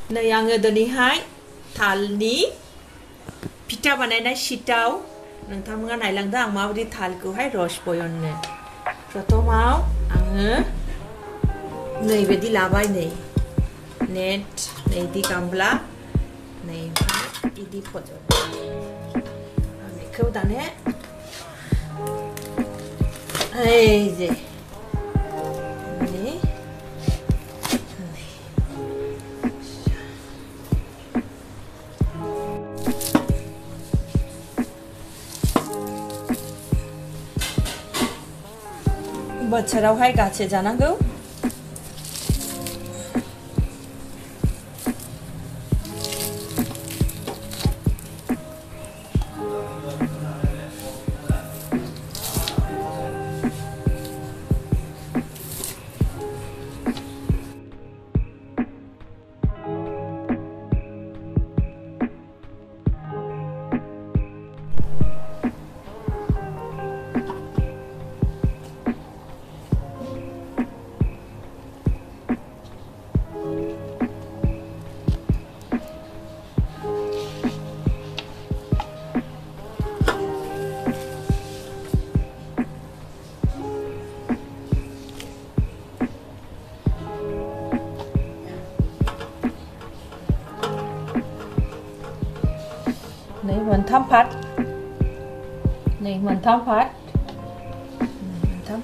नै आङो दिनैहाय थालनि फिथा बानायनाय सिटाव नोंथांमोना नायलांदो आं माबायदि थालखौहाय रस बयननो प्रथमाव आङो नैबायदि लाबाय नै नेट नैदि गामला नै इदि फज'बाय आं बेखौ दाने ओइ जे बोसोरावहाय गासे जानांगौ नै मोनथाम पार्ट नै मोनथाम पार्ट मोनथाम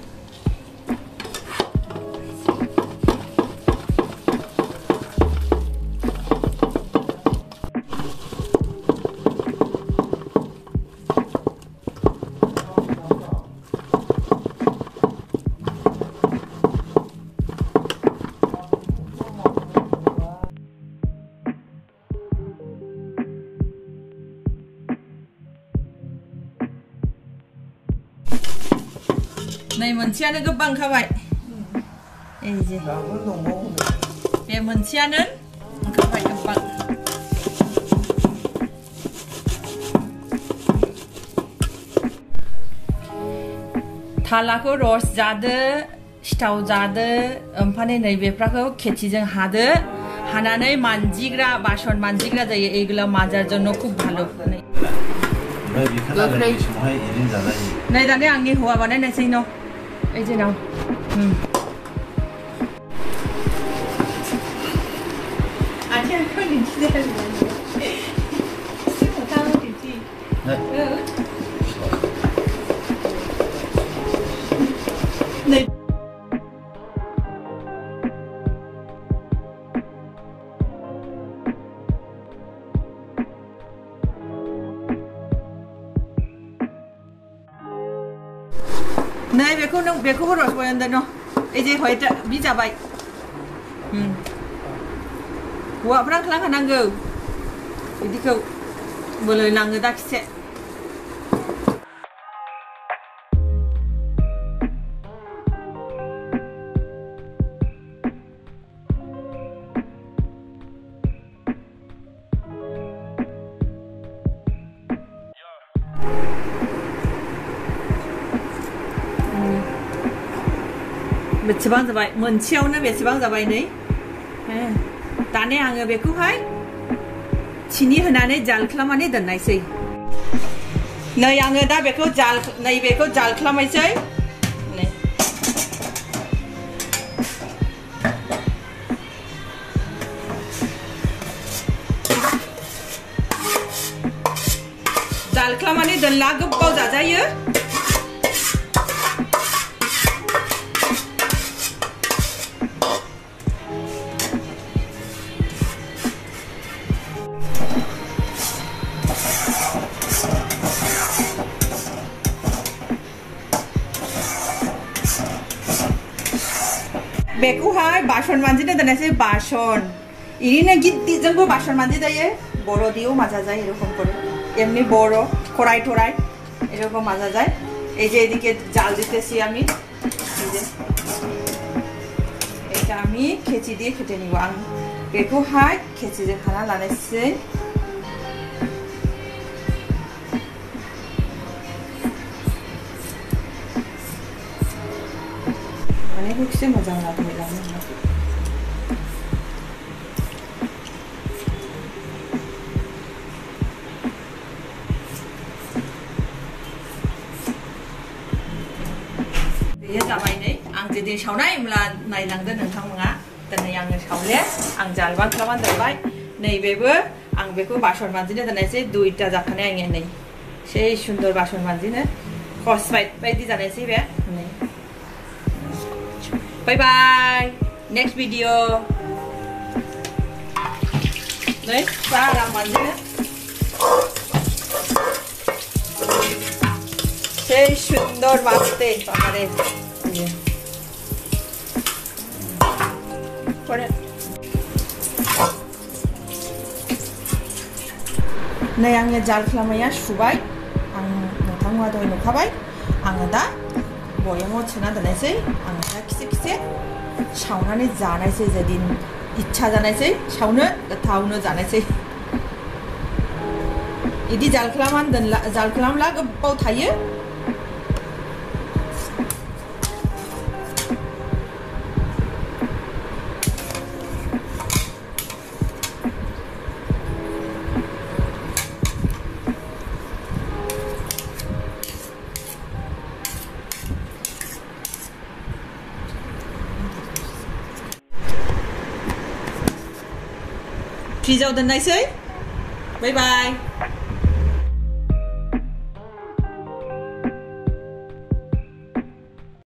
नै मोनसेयानो गोबां खाबाय ए जे बे मोनसेयानो ओंखारबाय गोबां थालाखौ रस जादो सिथाव जादो ओमफ्राय नैबेफ्राखौ खेचिजों हादो हानानै मानजिग्रा बासन मानजिग्रा जायो एগুলো মাজার জন্য খুব ভালো नै दाने आंनि हौवा बानायनायसै न' এই যে নাও আচ্ছা এখন দিচ্ছি দেখা দিচ্ছি नै बेखौबो रस बयनदो न' এই যে হয়টা बि जाबाय हौवाफ्रा खालामखानांगौ बिदिखौ बोलो नाङो दाखिसे बेसेबां जाबाय मोनसेयावनो बेसेबां जाबाय नै दाने आङो बेखौहाय सिनि होनानै जाल खालामनानै दोननायसै नै आङो दा बेखौ जाल खालामनायसै नै जाल खालामनानै दोनला गोबाव जाजायो बेखौहाय बासन मानजिनो दोननायसै बासन इरिनो गिदिरजोंबो बासन मानजि जायो बड़ दिয়েও মাজা যায় এরকম করে এমনি বড় কড়াই টড়াই এরকম মাজা যায় এই যে এদিকে জাল দিতেছি আমি এই যে এটা আমি খেচি দিয়ে খেটে নিব আং बेखौहाय खेचिजों खाना लानोसै माने 혹시 मोजां लाबोलानो बेयो जाबाय नै आं जुदि सावनाय होमब्ला नायलांदो नोंथांमोना दिनै आङो सावले आं जालबान खालामनानै दोनबाय नैबेबो आं बेखौ बासन मानजिनो दोननायसै दुइटा जाखानाय आंनिया नै से सुन्दर बासन मानजिनो कस्बाइट बायदि जानायसै बे नै बाय बाय नेक्स्ट भिडिअ नै बारा मानजिनो से सुन्दर बाजते बाबारे परे नै आङो जाल खालामनाया सुबाय आं नोंथांमोना दहाय नुखाबाय आङो दा बयामाव सोना दोननायसै आङो दा खिसे सावनानै जानायसै जेदिन इच्छा जानायसै सावनो गोथावनो जानायसै इदि जाल खालामब्ला गोबाव थायो फ्रिजाव दोननायसै बाय बाय